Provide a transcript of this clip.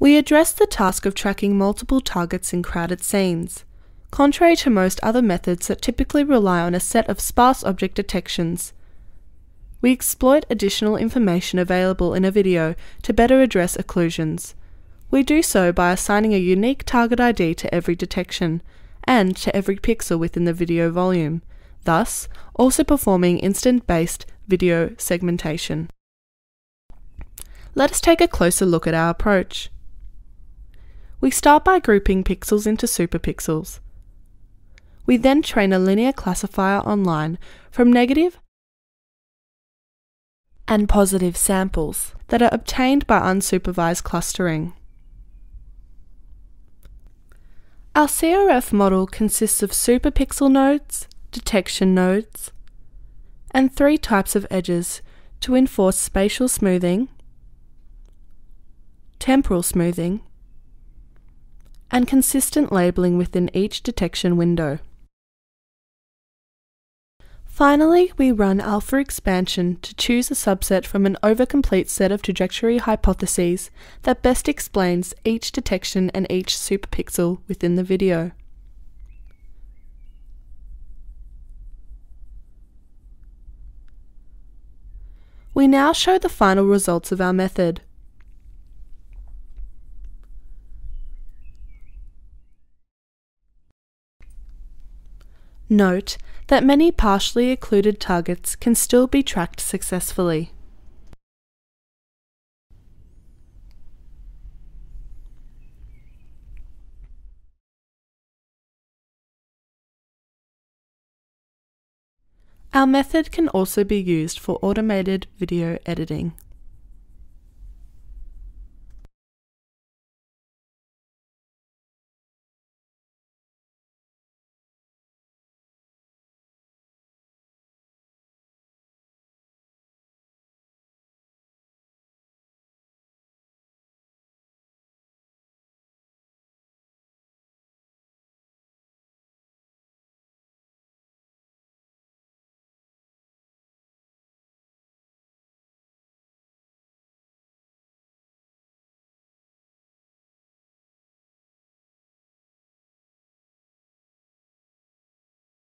We address the task of tracking multiple targets in crowded scenes. Contrary to most other methods that typically rely on a set of sparse object detections, we exploit additional information available in a video to better address occlusions. We do so by assigning a unique target ID to every detection, and to every pixel within the video volume, thus also performing instant-based video segmentation. Let us take a closer look at our approach. We start by grouping pixels into superpixels. We then train a linear classifier online from negative and positive samples that are obtained by unsupervised clustering. Our CRF model consists of superpixel nodes, detection nodes, and 3 types of edges to enforce spatial smoothing, temporal smoothing, and consistent labeling within each detection window. Finally, we run alpha expansion to choose a subset from an overcomplete set of trajectory hypotheses that best explains each detection and each superpixel within the video. We now show the final results of our method. Note that many partially occluded targets can still be tracked successfully. Our method can also be used for automated video editing.